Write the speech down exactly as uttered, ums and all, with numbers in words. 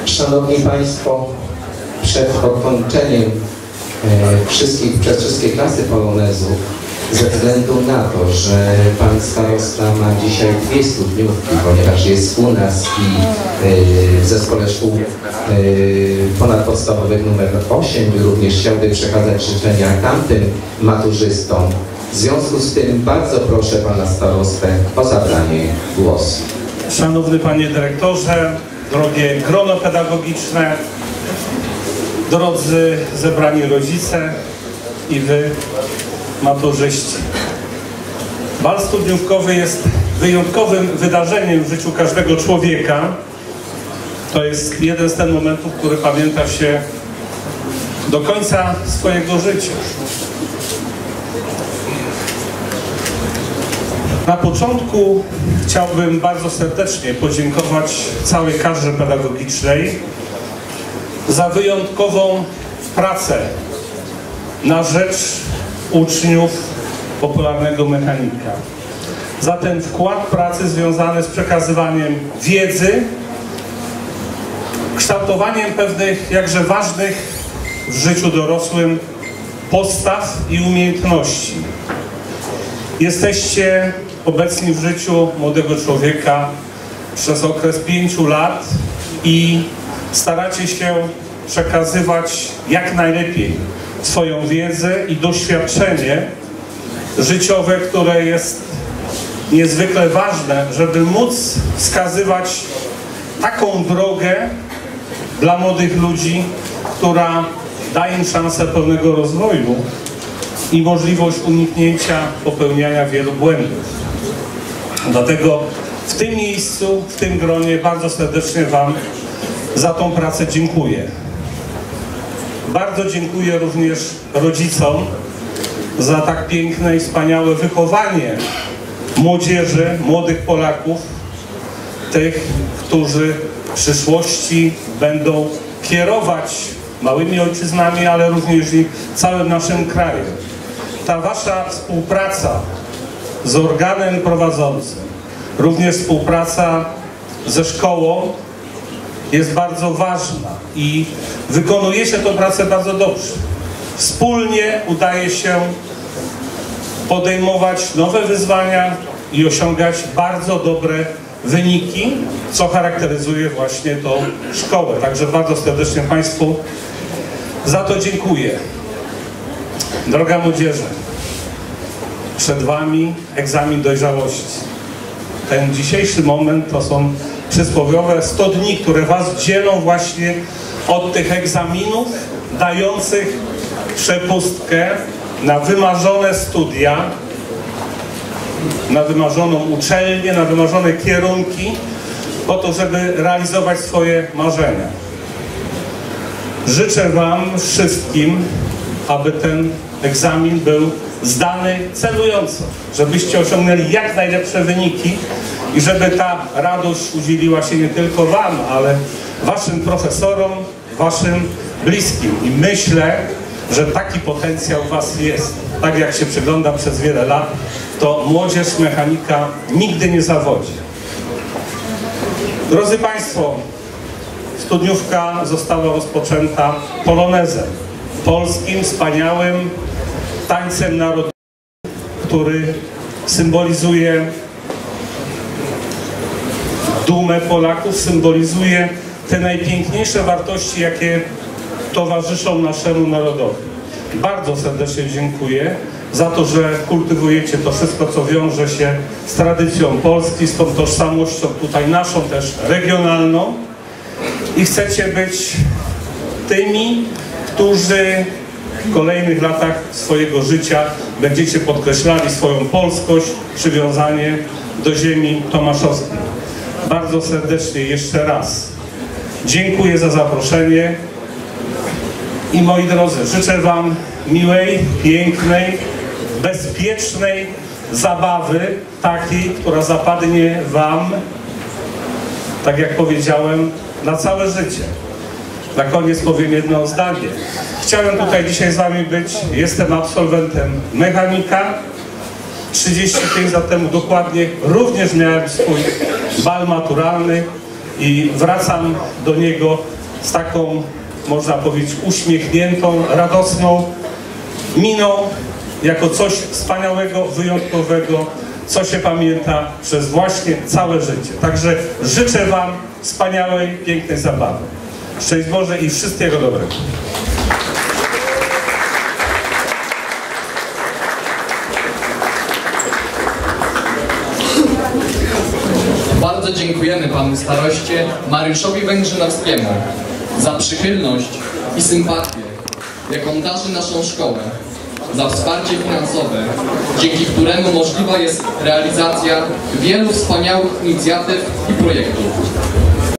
Szanowni Państwo, przed podkończeniem e, wszystkich, przez wszystkie klasy polonezu, ze względu na to, że Pan Starosta ma dzisiaj dwie studniówki, ponieważ jest u nas i e, w Zespole Szkół e, Ponadpodstawowych numer osiem, również chciałby przekazać życzenia tamtym maturzystom. W związku z tym bardzo proszę Pana Starostę o zabranie głosu. Szanowny Panie Dyrektorze, drogie grono pedagogiczne, drodzy zebrani rodzice i Wy, maturzyści. Bal studniówkowy jest wyjątkowym wydarzeniem w życiu każdego człowieka. To jest jeden z tych momentów, który pamięta się do końca swojego życia. Na początku chciałbym bardzo serdecznie podziękować całej kadrze pedagogicznej za wyjątkową pracę na rzecz uczniów popularnego mechanika. Za ten wkład pracy związany z przekazywaniem wiedzy, kształtowaniem pewnych jakże ważnych w życiu dorosłym postaw i umiejętności. Jesteście obecni w życiu młodego człowieka przez okres pięciu lat i staracie się przekazywać jak najlepiej swoją wiedzę i doświadczenie życiowe, które jest niezwykle ważne, żeby móc wskazywać taką drogę dla młodych ludzi, która daje im szansę pełnego rozwoju i możliwość uniknięcia popełniania wielu błędów. Dlatego w tym miejscu, w tym gronie bardzo serdecznie Wam za tą pracę dziękuję. Bardzo dziękuję również rodzicom za tak piękne i wspaniałe wychowanie młodzieży, młodych Polaków, tych, którzy w przyszłości będą kierować małymi ojczyznami, ale również i całym naszym krajem. Ta Wasza współpraca z organem prowadzącym, również współpraca ze szkołą jest bardzo ważna i wykonujecie tę pracę bardzo dobrze. Wspólnie udaje się podejmować nowe wyzwania i osiągać bardzo dobre wyniki, co charakteryzuje właśnie tą szkołę. Także bardzo serdecznie Państwu za to dziękuję. Droga młodzieży, przed Wami egzamin dojrzałości. Ten dzisiejszy moment to są przysłowiowe sto dni, które Was dzielą właśnie od tych egzaminów dających przepustkę na wymarzone studia, na wymarzoną uczelnię, na wymarzone kierunki, po to, żeby realizować swoje marzenia. Życzę Wam wszystkim, aby ten egzamin był zdany celująco, żebyście osiągnęli jak najlepsze wyniki i żeby ta radość udzieliła się nie tylko Wam, ale Waszym profesorom, Waszym bliskim. I myślę, że taki potencjał w Was jest. Tak jak się przyglądam przez wiele lat, to młodzież mechanika nigdy nie zawodzi. Drodzy Państwo, studniówka została rozpoczęta polonezem, polskim, wspaniałym tańcem narodowym, który symbolizuje dumę Polaków, symbolizuje te najpiękniejsze wartości, jakie towarzyszą naszemu narodowi. Bardzo serdecznie dziękuję za to, że kultywujecie to wszystko, co wiąże się z tradycją Polski, z tą tożsamością tutaj naszą też regionalną i chcecie być tymi, którzy w kolejnych latach swojego życia będziecie podkreślali swoją polskość, przywiązanie do ziemi tomaszowskiej. Bardzo serdecznie jeszcze raz dziękuję za zaproszenie i moi drodzy, życzę Wam miłej, pięknej, bezpiecznej zabawy, takiej, która zapadnie Wam, tak jak powiedziałem, na całe życie. Na koniec powiem jedno zdanie. Chciałem tutaj dzisiaj z Wami być, jestem absolwentem mechanika. trzydzieści pięć lat temu dokładnie również miałem swój bal maturalny i wracam do niego z taką, można powiedzieć, uśmiechniętą, radosną miną, jako coś wspaniałego, wyjątkowego, co się pamięta przez właśnie całe życie. Także życzę Wam wspaniałej, pięknej zabawy. Szczęść Boże i wszystkiego dobrego. Bardzo dziękujemy Panu Staroście Mariuszowi Węgrzynowskiemu za przychylność i sympatię, jaką darzy naszą szkołę, za wsparcie finansowe, dzięki któremu możliwa jest realizacja wielu wspaniałych inicjatyw i projektów.